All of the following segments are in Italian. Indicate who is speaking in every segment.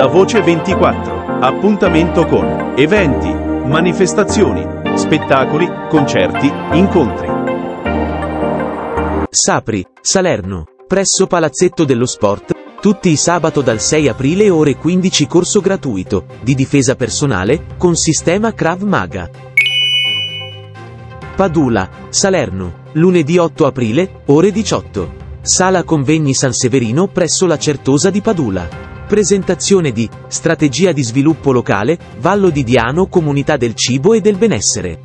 Speaker 1: La Voce 24. Appuntamento con eventi, manifestazioni, spettacoli, concerti, incontri.
Speaker 2: Sapri, Salerno, presso Palazzetto dello Sport, tutti i sabato dal 6 aprile ore 15 corso gratuito, di difesa personale, con sistema Krav Maga. Padula, Salerno, lunedì 8 aprile, ore 18. Sala Convegni San Severino presso la Certosa di Padula. Presentazione di Strategia di sviluppo locale, Vallo di Diano Comunità del cibo e del benessere.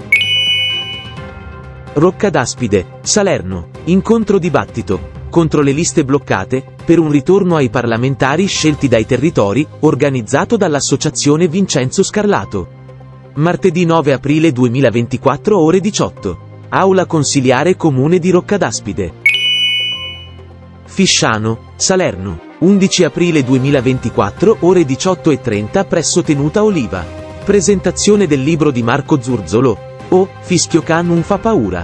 Speaker 2: Roccadaspide, Salerno, incontro dibattito, contro le liste bloccate, per un ritorno ai parlamentari scelti dai territori, organizzato dall'associazione Vincenzo Scarlato. Martedì 9 aprile 2024 ore 18. Aula consiliare comune di Roccadaspide. Fisciano, Salerno, 11 aprile 2024 ore 18:30 presso Tenuta Oliva. Presentazione del libro di Marco Zurzolo, O, Fischio Ca non fa paura.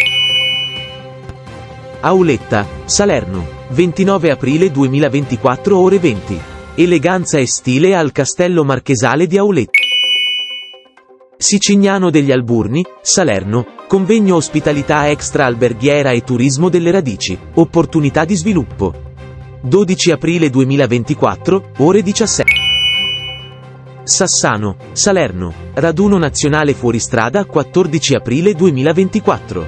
Speaker 2: Auletta, Salerno, 29 aprile 2024 ore 20. Eleganza e stile al Castello Marchesale di Auletta. Sicignano degli Alburni, Salerno, convegno ospitalità extra alberghiera e turismo delle radici, opportunità di sviluppo. 12 aprile 2024, ore 17. Sassano, Salerno, raduno nazionale fuoristrada 14 aprile 2024.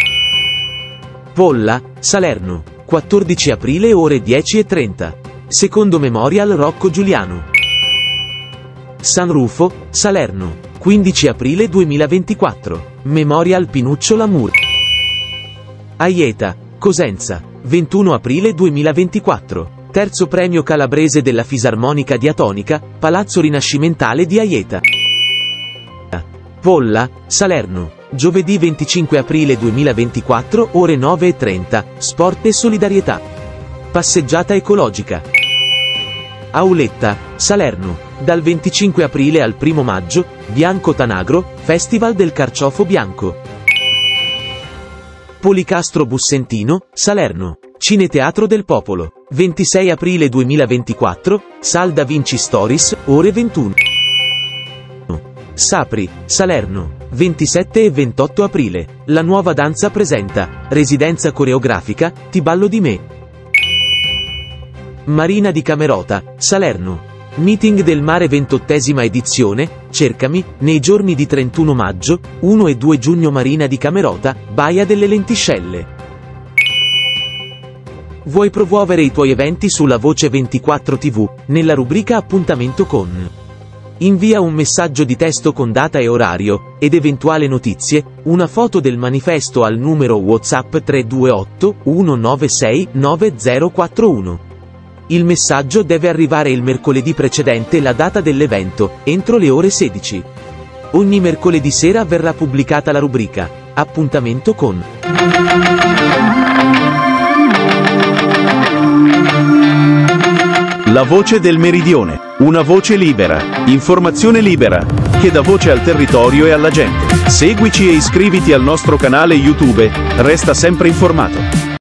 Speaker 2: Polla, Salerno, 14 aprile ore 10:30. Secondo Memorial Rocco Giuliano. San Rufo, Salerno, 15 aprile 2024. Memorial Pinuccio Lamour. Aieta, Cosenza, 21 aprile 2024. Terzo premio calabrese della Fisarmonica Diatonica, Palazzo Rinascimentale di Aieta. Polla, Salerno, giovedì 25 aprile 2024 ore 9:30, Sport e solidarietà. Passeggiata ecologica. Auletta, Salerno, dal 25 aprile al 1 maggio, Bianco Tanagro, Festival del Carciofo Bianco. Policastro Bussentino, Salerno, Cineteatro del Popolo, 26 aprile 2024, Sal Da Vinci Stories, ore 21. Sapri, Salerno, 27 e 28 aprile, La Nuova Danza presenta, residenza coreografica, Ti ballo di me. Marina di Camerota, Salerno, meeting del mare 28ª edizione, cercami, nei giorni di 31 maggio, 1 e 2 giugno Marina di Camerota, Baia delle Lentiscelle. Vuoi promuovere i tuoi eventi sulla Voce 24 TV, nella rubrica Appuntamento con? Invia un messaggio di testo con data e orario, ed eventuali notizie, una foto del manifesto al numero WhatsApp 328 196 9041. Il messaggio deve arrivare il mercoledì precedente la data dell'evento, entro le ore 16. Ogni mercoledì sera verrà pubblicata la rubrica Appuntamento con.
Speaker 1: La Voce del Meridione, una voce libera, informazione libera, che dà voce al territorio e alla gente. Seguici e iscriviti al nostro canale YouTube, resta sempre informato.